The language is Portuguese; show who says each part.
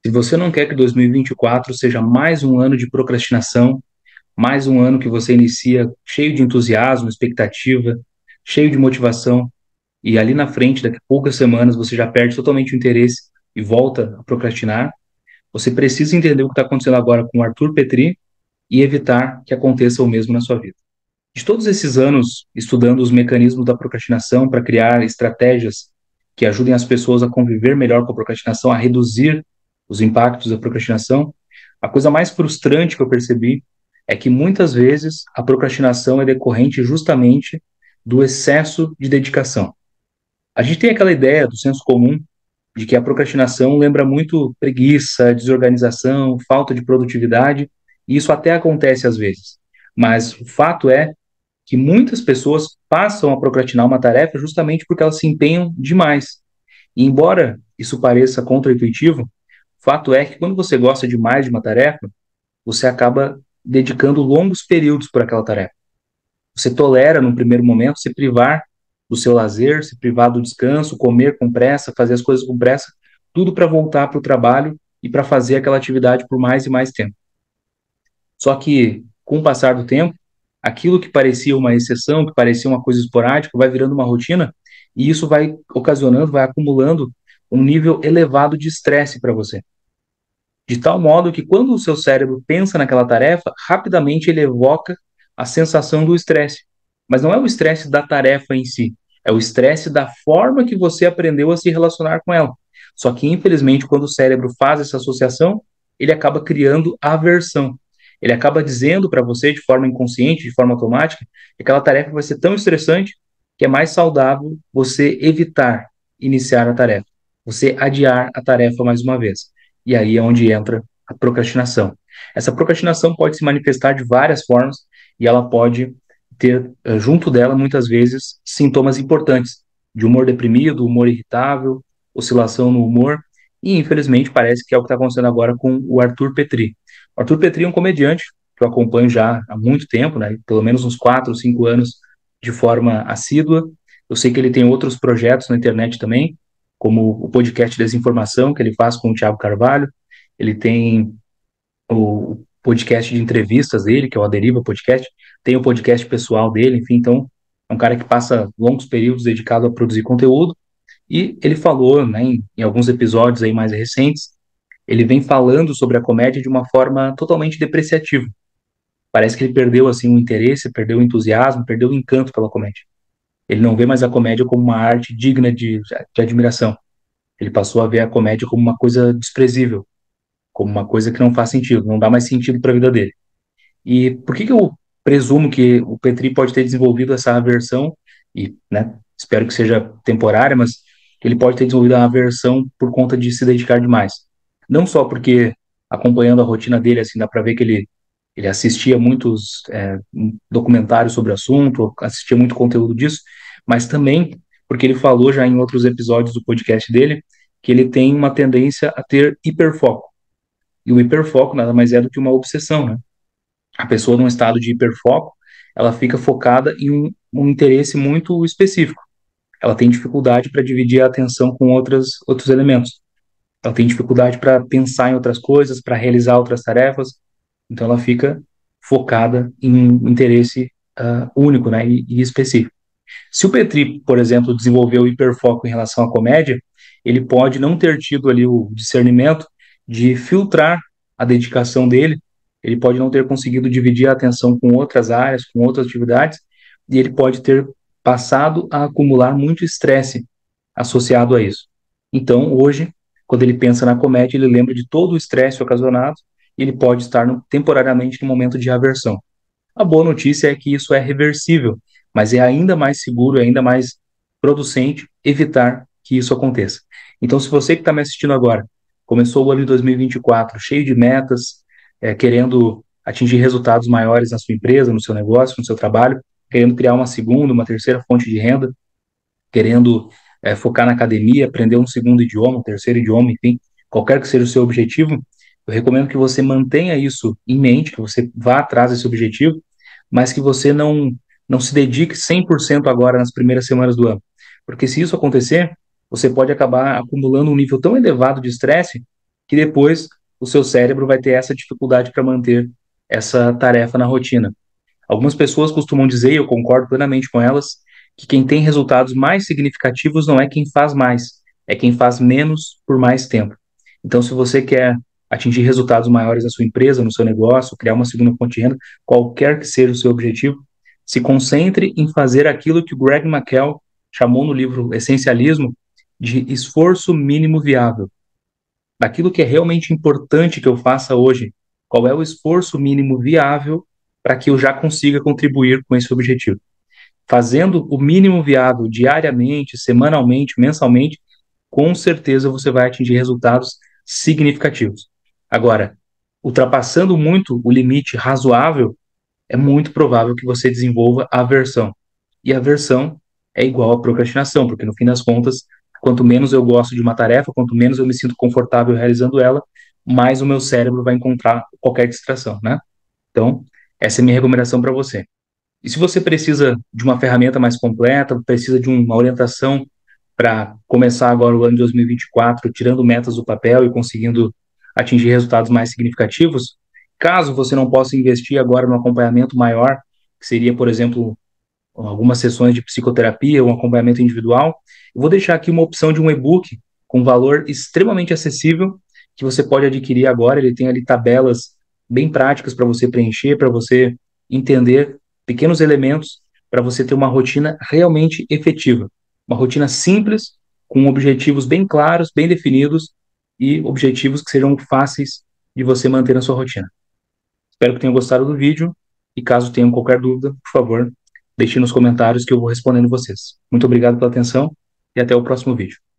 Speaker 1: Se você não quer que 2024 seja mais um ano de procrastinação, mais um ano que você inicia cheio de entusiasmo, expectativa, cheio de motivação, e ali na frente, daqui a poucas semanas, você já perde totalmente o interesse e volta a procrastinar, você precisa entender o que está acontecendo agora com o Arthur Petri e evitar que aconteça o mesmo na sua vida. De todos esses anos estudando os mecanismos da procrastinação para criar estratégias que ajudem as pessoas a conviver melhor com a procrastinação, a reduzir os impactos da procrastinação, a coisa mais frustrante que eu percebi é que muitas vezes a procrastinação é decorrente justamente do excesso de dedicação. A gente tem aquela ideia do senso comum de que a procrastinação lembra muito preguiça, desorganização, falta de produtividade, e isso até acontece às vezes. Mas o fato é que muitas pessoas passam a procrastinar uma tarefa justamente porque elas se empenham demais. E embora isso pareça contraintuitivo, o fato é que quando você gosta demais de uma tarefa, você acaba dedicando longos períodos por aquela tarefa. Você tolera, num primeiro momento, se privar do seu lazer, se privar do descanso, comer com pressa, fazer as coisas com pressa, tudo para voltar para o trabalho e para fazer aquela atividade por mais e mais tempo. Só que, com o passar do tempo, aquilo que parecia uma exceção, que parecia uma coisa esporádica, vai virando uma rotina, e isso vai ocasionando, vai acumulando um nível elevado de estresse para você. De tal modo que quando o seu cérebro pensa naquela tarefa, rapidamente ele evoca a sensação do estresse. Mas não é o estresse da tarefa em si, é o estresse da forma que você aprendeu a se relacionar com ela. Só que, infelizmente, quando o cérebro faz essa associação, ele acaba criando aversão. Ele acaba dizendo para você, de forma inconsciente, de forma automática, que aquela tarefa vai ser tão estressante que é mais saudável você evitar iniciar a tarefa, você adiar a tarefa mais uma vez. E aí é onde entra a procrastinação. Essa procrastinação pode se manifestar de várias formas e ela pode ter, junto dela, muitas vezes, sintomas importantes de humor deprimido, humor irritável, oscilação no humor, e infelizmente parece que é o que está acontecendo agora com o Arthur Petri. O Arthur Petri é um comediante que eu acompanho já há muito tempo, né, pelo menos uns 4 ou 5 anos de forma assídua. Eu sei que ele tem outros projetos na internet também, como o podcast Desinformação, que ele faz com o Thiago Carvalho. Ele tem o podcast de entrevistas dele, que é o A Deriva Podcast. Tem o podcast pessoal dele, enfim. Então, é um cara que passa longos períodos dedicado a produzir conteúdo. E ele falou, né, em alguns episódios aí mais recentes, ele vem falando sobre a comédia de uma forma totalmente depreciativa. Parece que ele perdeu, assim, o interesse, perdeu o entusiasmo, perdeu o encanto pela comédia. Ele não vê mais a comédia como uma arte digna de admiração. Ele passou a ver a comédia como uma coisa desprezível, como uma coisa que não faz sentido, não dá mais sentido para a vida dele. E por que que eu presumo que o Petri pode ter desenvolvido essa aversão, e, né, espero que seja temporária, mas ele pode ter desenvolvido a aversão por conta de se dedicar demais. Não só porque, acompanhando a rotina dele, assim, dá para ver que ele assistia muitos documentários sobre o assunto, assistia muito conteúdo disso, mas também porque ele falou já em outros episódios do podcast dele que ele tem uma tendência a ter hiperfoco. E o hiperfoco nada mais é do que uma obsessão, né? A pessoa num estado de hiperfoco, ela fica focada em um interesse muito específico. Ela tem dificuldade para dividir a atenção com outros elementos. Ela tem dificuldade para pensar em outras coisas, para realizar outras tarefas. Então ela fica focada em um interesse único, né, e específico. Se o Petri, por exemplo, desenvolveu hiperfoco em relação à comédia, ele pode não ter tido ali o discernimento de filtrar a dedicação dele, ele pode não ter conseguido dividir a atenção com outras áreas, com outras atividades, e ele pode ter passado a acumular muito estresse associado a isso. Então, hoje, quando ele pensa na comédia, ele lembra de todo o estresse ocasionado e ele pode estar temporariamente em um momento de aversão. A boa notícia é que isso é reversível, mas é ainda mais seguro, é ainda mais producente evitar que isso aconteça. Então, se você que está me assistindo agora começou o ano de 2024 cheio de metas, querendo atingir resultados maiores na sua empresa, no seu negócio, no seu trabalho, querendo criar uma segunda, uma terceira fonte de renda, querendo focar na academia, aprender um segundo idioma, um terceiro idioma, enfim, qualquer que seja o seu objetivo, eu recomendo que você mantenha isso em mente, que você vá atrás desse objetivo, mas que você não se dedique 100% agora nas primeiras semanas do ano. Porque se isso acontecer, você pode acabar acumulando um nível tão elevado de estresse que depois o seu cérebro vai ter essa dificuldade para manter essa tarefa na rotina. Algumas pessoas costumam dizer, e eu concordo plenamente com elas, que quem tem resultados mais significativos não é quem faz mais, é quem faz menos por mais tempo. Então, se você quer atingir resultados maiores na sua empresa, no seu negócio, criar uma segunda fonte de renda, qualquer que seja o seu objetivo, se concentre em fazer aquilo que o Greg McKell chamou no livro Essencialismo de esforço mínimo viável. Daquilo que é realmente importante que eu faça hoje, qual é o esforço mínimo viável para que eu já consiga contribuir com esse objetivo. Fazendo o mínimo viável diariamente, semanalmente, mensalmente, com certeza você vai atingir resultados significativos. Agora, ultrapassando muito o limite razoável, é muito provável que você desenvolva aversão. E aversão é igual a procrastinação, porque no fim das contas, quanto menos eu gosto de uma tarefa, quanto menos eu me sinto confortável realizando ela, mais o meu cérebro vai encontrar qualquer distração, né? Então, essa é a minha recomendação para você. E se você precisa de uma ferramenta mais completa, precisa de uma orientação para começar agora o ano de 2024, tirando metas do papel e conseguindo atingir resultados mais significativos, caso você não possa investir agora no acompanhamento maior, que seria, por exemplo, algumas sessões de psicoterapia, um acompanhamento individual, eu vou deixar aqui uma opção de um e-book com valor extremamente acessível que você pode adquirir agora. Ele tem ali tabelas bem práticas para você preencher, para você entender pequenos elementos para você ter uma rotina realmente efetiva. Uma rotina simples, com objetivos bem claros, bem definidos e objetivos que sejam fáceis de você manter na sua rotina. Espero que tenham gostado do vídeo e caso tenham qualquer dúvida, por favor, deixe nos comentários que eu vou respondendo vocês. Muito obrigado pela atenção e até o próximo vídeo.